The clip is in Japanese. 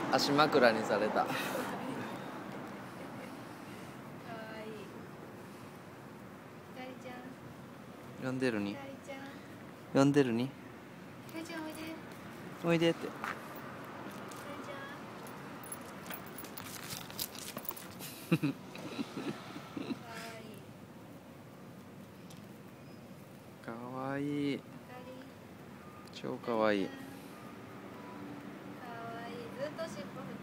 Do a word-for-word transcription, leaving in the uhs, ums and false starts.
足枕にされた。 かわいい。ひかりちゃん。 呼んでるにひかりちゃん。 呼んでるにひかりちゃんおいで。 おいでって。 ひかりちゃん。かわいい。 かわいい。 ひかり。 超かわいい。 かわいい。ずっと尻尾振って